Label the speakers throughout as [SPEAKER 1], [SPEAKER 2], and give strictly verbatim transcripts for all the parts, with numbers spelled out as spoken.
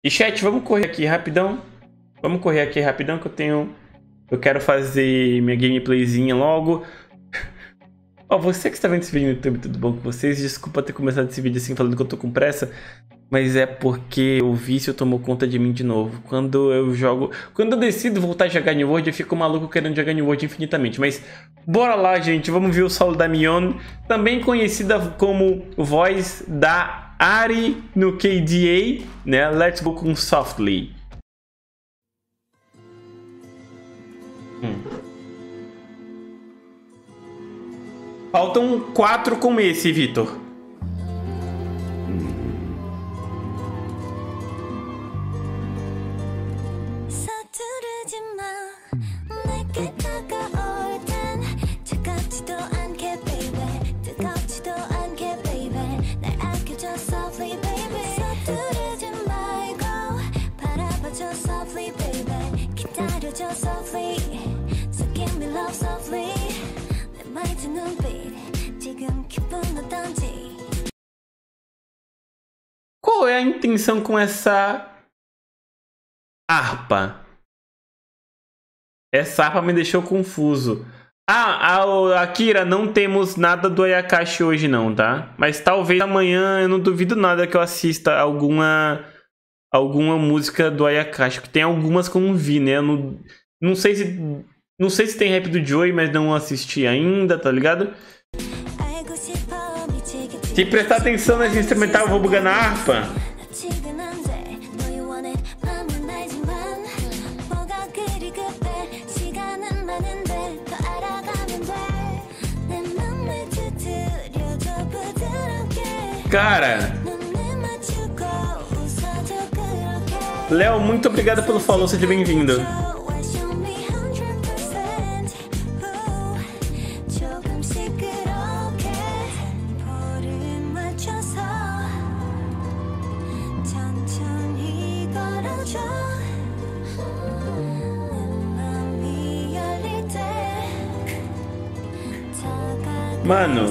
[SPEAKER 1] E chat, vamos correr aqui rapidão. Vamos correr aqui rapidão que eu tenho... Eu quero fazer minha gameplayzinha logo. Ó, oh, você que está vendo esse vídeo no YouTube, tudo bom com vocês? Desculpa ter começado esse vídeo assim falando que eu tô com pressa. Mas é porque o vício tomou conta de mim de novo. Quando eu jogo... Quando eu decido voltar a jogar New World, eu fico maluco querendo jogar New World infinitamente. Mas bora lá, gente. Vamos ver o solo da Mion. Também conhecida como voz da Ari no K D A, né? Let's go com Softly. Hum. Faltam quatro como esse, Vitor. Qual é a intenção com essa harpa? Essa harpa me deixou confuso. Ah, a Akira, não temos nada do Ayakashi hoje não, tá? Mas talvez amanhã, eu não duvido nada que eu assista alguma alguma música do Ayakashi, que tem algumas que eu não vi, né? Eu não, não sei se não sei se tem rap do Joey, mas não assisti ainda, tá ligado? Se prestar atenção nesse instrumental, eu vou bugar na harpa. Cara, Léo, muito obrigado pelo follow, seja bem-vindo. Mano,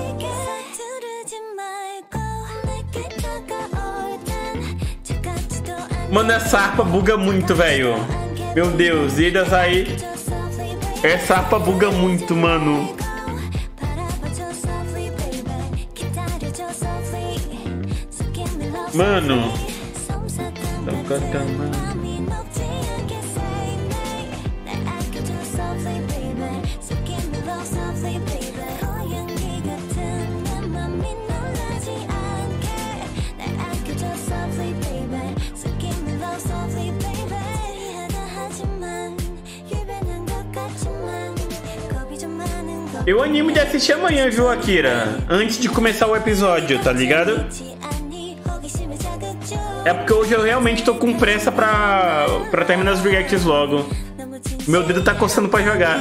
[SPEAKER 1] Mano, essa harpa buga muito, velho. Meu Deus, e aí. Essa harpa buga muito, mano. Mano. Eu animo de assistir amanhã, viu, Akira? Antes de começar o episódio, tá ligado? É porque hoje eu realmente tô com pressa pra, pra terminar os reacts logo. Meu dedo tá coçando pra jogar.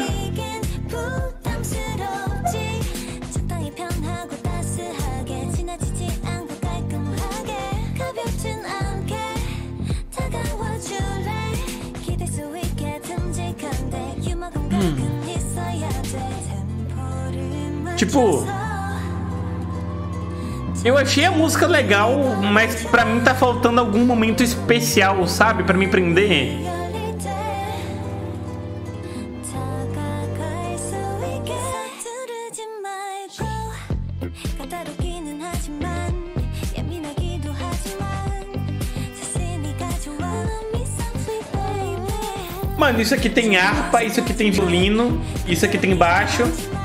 [SPEAKER 1] Hum. Tipo, eu achei a música legal, mas pra mim tá faltando algum momento especial, sabe? Pra me prender. Mano, isso aqui tem harpa, isso aqui tem violino, isso aqui tem baixo.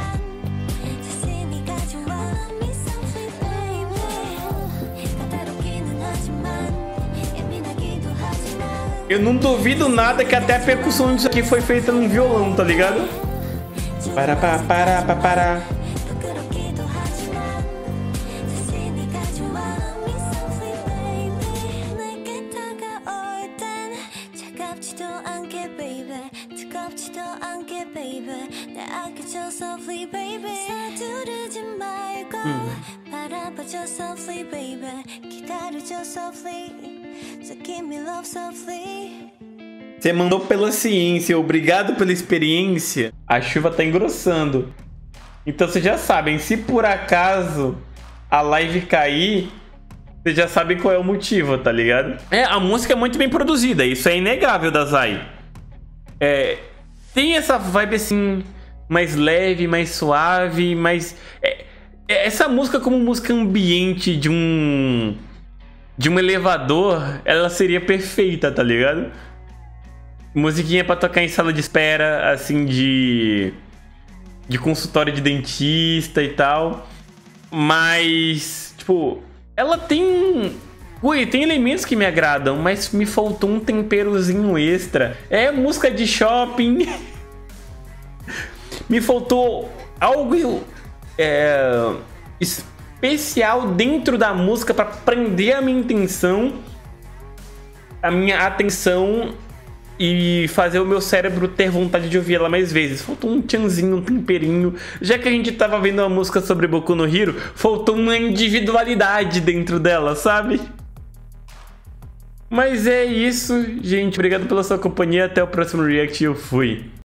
[SPEAKER 1] Eu não duvido nada que até a percussão disso aqui foi feita num violão, tá ligado? Para, para, para, para, para. Hum. Você mandou pela ciência, obrigado pela experiência. A chuva tá engrossando. Então vocês já sabem, se por acaso a live cair, Vocês já sabem qual é o motivo, tá ligado? É, a música é muito bem produzida, isso é inegável da Zai. É, tem essa vibe assim, mais leve, mais suave, mais... É, é, essa música como música ambiente de um... de um elevador, ela seria perfeita, tá ligado? Musiquinha pra tocar em sala de espera, assim, de... de consultório de dentista e tal. Mas, tipo... ela tem... ui, tem elementos que me agradam, mas me faltou um temperozinho extra. É música de shopping. Me faltou algo é, especial dentro da música para prender a minha intenção, a minha atenção e fazer o meu cérebro ter vontade de ouvir ela mais vezes. Faltou um tchanzinho, um temperinho. Já que a gente tava vendo uma música sobre Boku no Hero, faltou uma individualidade dentro dela, sabe? Mas é isso, gente. Obrigado pela sua companhia. Até o próximo react. Eu fui.